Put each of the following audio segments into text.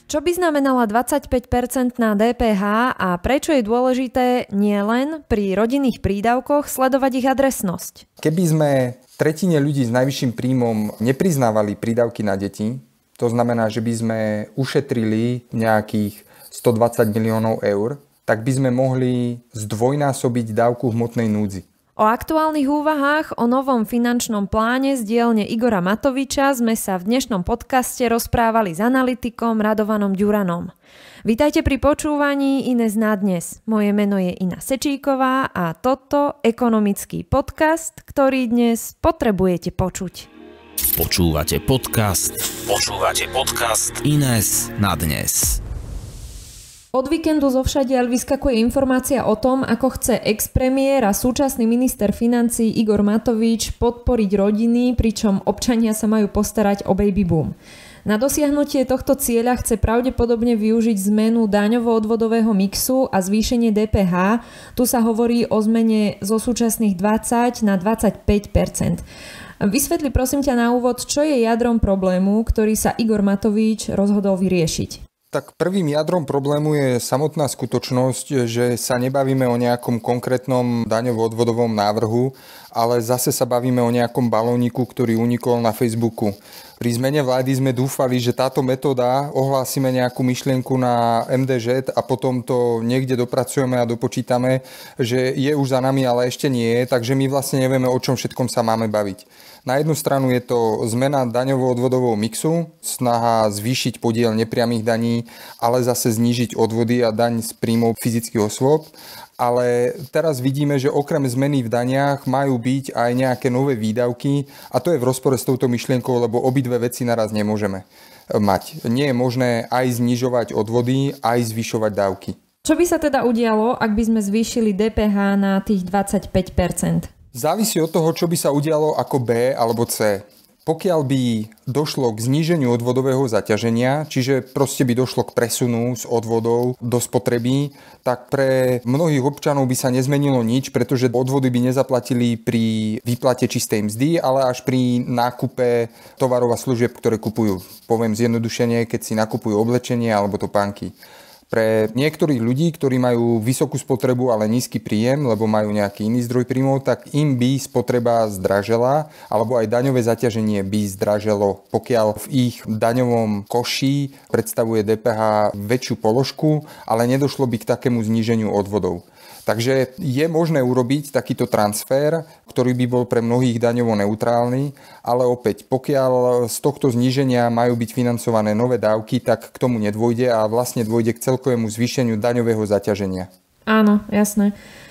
Čo by znamenala 25% DPH a prečo je dôležité nielen pri rodinných prídavkoch sledovať ich adresnosť? Keby sme tretine ľudí s najvyšším príjmom nepriznávali prídavky na deti, to znamená, že by sme ušetrili nejakých 120 miliónov eur, tak by sme mohli zdvojnásobiť dávku hmotnej núdzi. O aktuálnych úvahách o novom finančnom pláne z dielne Igora Matoviča sme sa v dnešnom podcaste rozprávali s analytikom Radovanom Ďuranom. Vítajte pri počúvaní Ines na dnes. Moje meno je Ina Sečíková a toto ekonomický podcast, ktorý dnes potrebujete počuť. Počúvate podcast Ines na dnes. Od víkendu zovšadiaľ vyskakuje informácia o tom, ako chce ex-premiér a súčasný minister financií Igor Matovič podporiť rodiny, pričom občania sa majú postarať o baby boom. Na dosiahnutie tohto cieľa chce pravdepodobne využiť zmenu daňovo-odvodového mixu a zvýšenie DPH. Tu sa hovorí o zmene zo súčasných 20 na 25%. Vysvetli prosím ťa na úvod, čo je jadrom problému, ktorý sa Igor Matovič rozhodol vyriešiť. Tak prvým jadrom problému je samotná skutočnosť, že sa nebavíme o nejakom konkrétnom daňovo-odvodovom návrhu, ale zase sa bavíme o nejakom balóniku, ktorý unikol na Facebooku. Pri zmene vlády sme dúfali, že táto metóda, ohlásime nejakú myšlienku na MDŽ a potom to niekde dopracujeme a dopočítame, že je už za nami, ale ešte nie je, takže my vlastne nevieme, o čom všetkom sa máme baviť. Na jednu stranu je to zmena daňovo-odvodového mixu, snaha zvýšiť podiel nepriamych daní, ale zase znížiť odvody a daň z príjmov fyzických osôb. Ale teraz vidíme, že okrem zmeny v daniach majú byť aj nejaké nové výdavky a to je v rozpore s touto myšlienkou, lebo obidve veci naraz nemôžeme mať. Nie je možné aj znižovať odvody, aj zvyšovať dávky. Čo by sa teda udialo, ak by sme zvýšili DPH na tých 25%? Závisí od toho, čo by sa udialo ako B alebo C. Pokiaľ by došlo k zníženiu odvodového zaťaženia, čiže proste by došlo k presunu z odvodov do spotreby, tak pre mnohých občanov by sa nezmenilo nič, pretože odvody by nezaplatili pri výplate čistej mzdy, ale až pri nákupe tovarov a služieb, ktoré kupujú. Poviem zjednodušene, keď si nakupujú oblečenie alebo topánky. Pre niektorých ľudí, ktorí majú vysokú spotrebu, ale nízky príjem, lebo majú nejaký iný zdroj príjmov, tak im by spotreba zdražela, alebo aj daňové zaťaženie by zdraželo, pokiaľ v ich daňovom koši predstavuje DPH väčšiu položku, ale nedošlo by k takému zníženiu odvodov. Takže je možné urobiť takýto transfer, ktorý by bol pre mnohých daňovo neutrálny, ale opäť, pokiaľ z tohto zníženia majú byť financované nové dávky, tak k tomu nedôjde a vlastne dôjde k celkovému zvýšeniu daňového zaťaženia. Áno, jasné.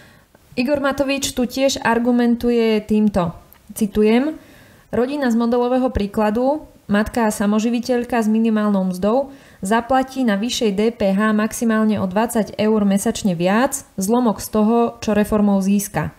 Igor Matovič tu tiež argumentuje týmto. Citujem: rodina z modelového príkladu, matka a samoživiteľka s minimálnou mzdou, zaplatí na vyššej DPH maximálne o 20 eur mesačne viac, zlomok z toho, čo reformou získa.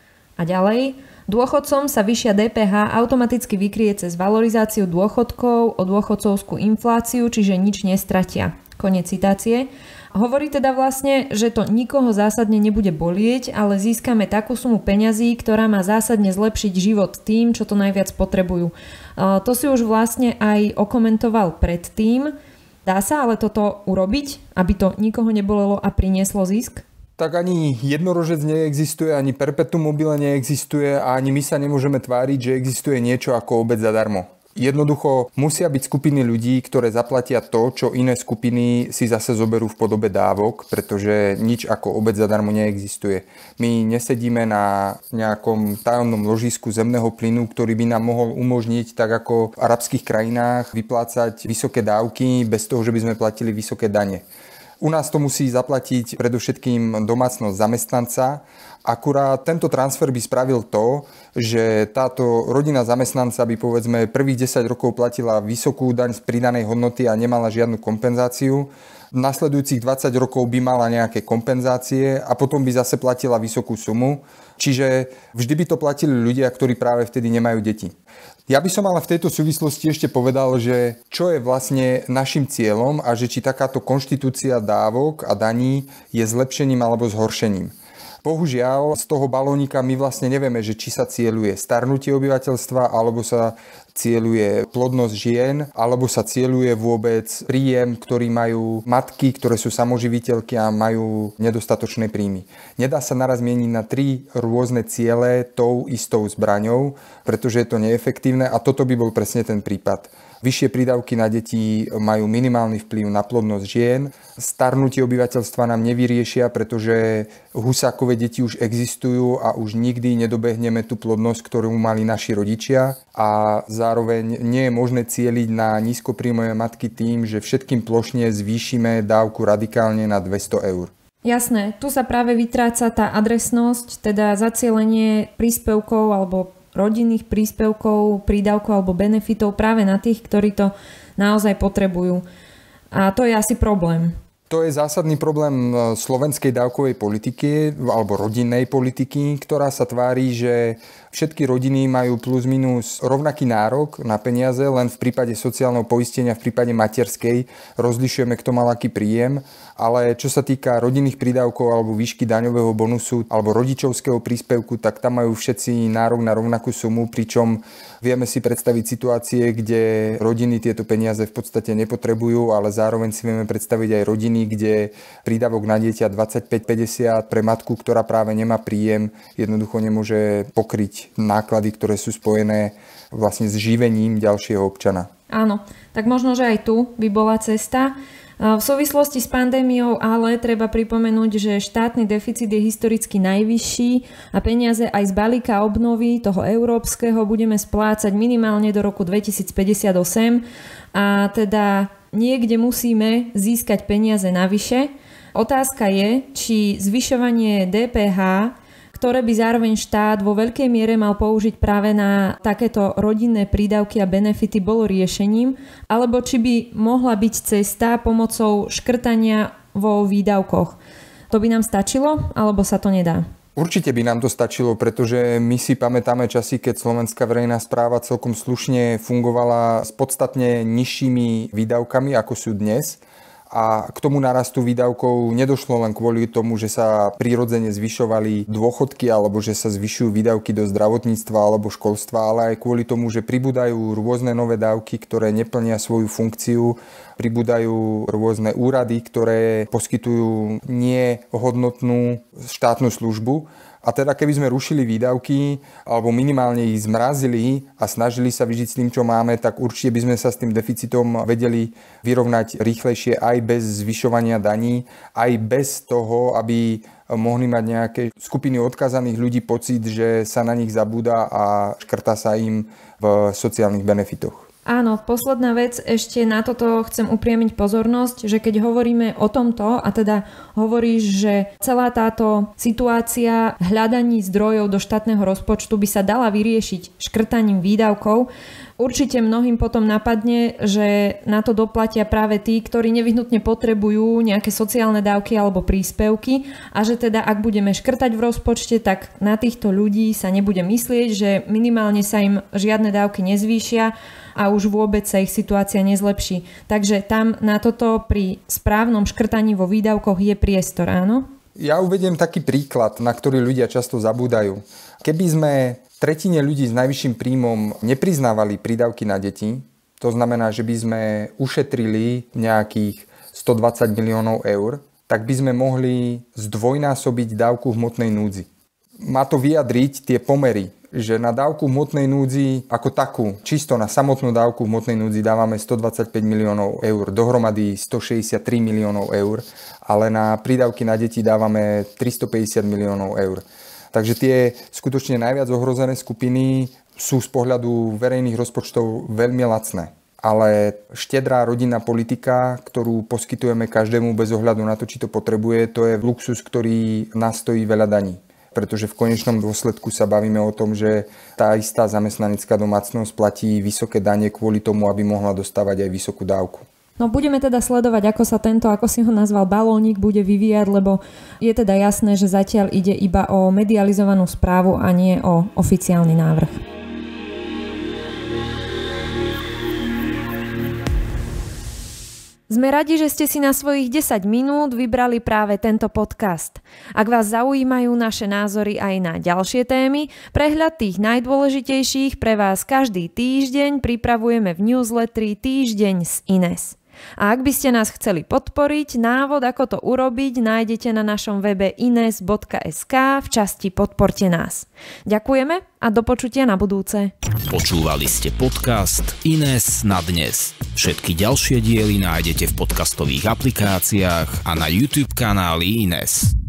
A ďalej, dôchodcom sa vyššia DPH automaticky vykryje cez valorizáciu dôchodkov o dôchodcovskú infláciu, čiže nič nestratia. Koniec citácie. Hovorí teda vlastne, že to nikoho zásadne nebude bolieť, ale získame takú sumu peňazí, ktorá má zásadne zlepšiť život tým, čo to najviac potrebujú. To si už vlastne aj okomentoval predtým. Dá sa ale toto urobiť, aby to nikoho nebolelo a prinieslo zisk? Tak ani jednorožec neexistuje, ani perpetuum mobile neexistuje a ani my sa nemôžeme tváriť, že existuje niečo ako obed zadarmo. Jednoducho musia byť skupiny ľudí, ktoré zaplatia to, čo iné skupiny si zase zoberú v podobe dávok, pretože nič ako obed zadarmo neexistuje. My nesedíme na nejakom tajomnom ložisku zemného plynu, ktorý by nám mohol umožniť, tak ako v arabských krajinách, vyplácať vysoké dávky bez toho, že by sme platili vysoké dane. U nás to musí zaplatiť predovšetkým domácnosť zamestnanca. Akurát tento transfer by spravil to, že táto rodina zamestnanca by povedzme prvých 10 rokov platila vysokú daň z pridanej hodnoty a nemala žiadnu kompenzáciu. V nasledujúcich 20 rokov by mala nejaké kompenzácie a potom by zase platila vysokú sumu. Čiže vždy by to platili ľudia, ktorí práve vtedy nemajú deti. Ja by som ale v tejto súvislosti ešte povedal, že čo je vlastne našim cieľom a že či takáto konštitúcia dávok a daní je zlepšením alebo zhoršením. Bohužiaľ, z toho balónika my vlastne nevieme, že či sa cieľuje starnutie obyvateľstva, alebo sa cieľuje plodnosť žien, alebo sa cieľuje vôbec príjem, ktorý majú matky, ktoré sú samoživiteľky a majú nedostatočné príjmy. Nedá sa naraz mieniť na 3 rôzne ciele tou istou zbraňou, pretože je to neefektívne a toto by bol presne ten prípad. Vyššie prídavky na deti majú minimálny vplyv na plodnosť žien. Starnutie obyvateľstva nám nevyriešia, pretože husákové deti už existujú a už nikdy nedobehneme tú plodnosť, ktorú mali naši rodičia. A zároveň nie je možné cieliť na nízkopríjmové matky tým, že všetkým plošne zvýšime dávku radikálne na 200 eur. Jasné, tu sa práve vytráca tá adresnosť, teda zacielenie príspevkov alebo rodinných príspevkov, prídavkov alebo benefitov práve na tých, ktorí to naozaj potrebujú. A to je asi problém. To je zásadný problém slovenskej dávkovej politiky alebo rodinnej politiky, ktorá sa tvári, že všetky rodiny majú plus minus rovnaký nárok na peniaze, len v prípade sociálneho poistenia, v prípade materskej rozlišujeme, kto mal aký príjem, ale čo sa týka rodinných prídavkov alebo výšky daňového bonusu alebo rodičovského príspevku, tak tam majú všetci nárok na rovnakú sumu, pričom vieme si predstaviť situácie, kde rodiny tieto peniaze v podstate nepotrebujú, ale zároveň si vieme predstaviť aj rodiny, kde prídavok na dieťa 25-50 pre matku, ktorá práve nemá príjem, jednoducho nemôže pokryť náklady, ktoré sú spojené vlastne s živením ďalšieho občana. Áno, tak možno, že aj tu by bola cesta. V súvislosti s pandémiou ale treba pripomenúť, že štátny deficit je historicky najvyšší a peniaze aj z balíka obnovy toho európskeho budeme splácať minimálne do roku 2058 a teda niekde musíme získať peniaze navyše. Otázka je, či zvyšovanie DPH, ktoré by zároveň štát vo veľkej miere mal použiť práve na takéto rodinné prídavky a benefity, bolo riešením, alebo či by mohla byť cesta pomocou škrtania vo výdavkoch. To by nám stačilo, alebo sa to nedá? Určite by nám to stačilo, pretože my si pamätáme časy, keď slovenská verejná správa celkom slušne fungovala s podstatne nižšími výdavkami, ako sú dnes. A k tomu narastu výdavkov nedošlo len kvôli tomu, že sa prirodzene zvyšovali dôchodky alebo že sa zvyšujú výdavky do zdravotníctva alebo školstva, ale aj kvôli tomu, že pribúdajú rôzne nové dávky, ktoré neplnia svoju funkciu, pribúdajú rôzne úrady, ktoré poskytujú nehodnotnú štátnu službu. A teda keby sme rušili výdavky alebo minimálne ich zmrazili a snažili sa vyžiť s tým, čo máme, tak určite by sme sa s tým deficitom vedeli vyrovnať rýchlejšie aj bez zvyšovania daní, aj bez toho, aby mohli mať nejaké skupiny odkazaných ľudí pocit, že sa na nich zabúda a škrtá sa im v sociálnych benefitoch. Áno, posledná vec, ešte na toto chcem upriamiť pozornosť, že keď hovoríme o tomto, a teda hovoríš, že celá táto situácia hľadaní zdrojov do štátneho rozpočtu by sa dala vyriešiť škrtaním výdavkov, určite mnohým potom napadne, že na to doplatia práve tí, ktorí nevyhnutne potrebujú nejaké sociálne dávky alebo príspevky a že teda ak budeme škrtať v rozpočte, tak na týchto ľudí sa nebude myslieť, že minimálne sa im žiadne dávky nezvýšia a už vôbec sa ich situácia nezlepší. Takže tam na toto pri správnom škrtaní vo výdavkoch je priestor, áno? Ja uvediem taký príklad, na ktorý ľudia často zabúdajú. Keby sme tretine ľudí s najvyšším príjmom nepriznávali prídavky na deti, to znamená, že by sme ušetrili nejakých 120 miliónov eur, tak by sme mohli zdvojnásobiť dávku v hmotnej núdzi. Má to vyjadriť tie pomery, že na dávku v hmotnej núdzi ako takú, čisto na samotnú dávku v hmotnej núdzi dávame 125 miliónov eur, dohromady 163 miliónov eur, ale na prídavky na deti dávame 350 miliónov eur. Takže tie skutočne najviac ohrozené skupiny sú z pohľadu verejných rozpočtov veľmi lacné. Ale štedrá rodinná politika, ktorú poskytujeme každému bez ohľadu na to, či to potrebuje, to je luxus, ktorý nás stojí veľa daní. Pretože v konečnom dôsledku sa bavíme o tom, že tá istá zamestnanecká domácnosť platí vysoké dane kvôli tomu, aby mohla dostávať aj vysokú dávku. No budeme teda sledovať, ako sa tento, ako si ho nazval, balónik bude vyvíjať, lebo je teda jasné, že zatiaľ ide iba o medializovanú správu a nie o oficiálny návrh. Sme radi, že ste si na svojich 10 minút vybrali práve tento podcast. Ak vás zaujímajú naše názory aj na ďalšie témy, prehľad tých najdôležitejších pre vás každý týždeň pripravujeme v newsletteri Týždeň s Ines. A ak by ste nás chceli podporiť, návod, ako to urobiť, nájdete na našom webe ines.sk v časti Podporte nás. Ďakujeme a do počutia na budúce. Počúvali ste podcast Ines na dnes. Všetky ďalšie diely nájdete v podcastových aplikáciách a na YouTube kanáli Ines.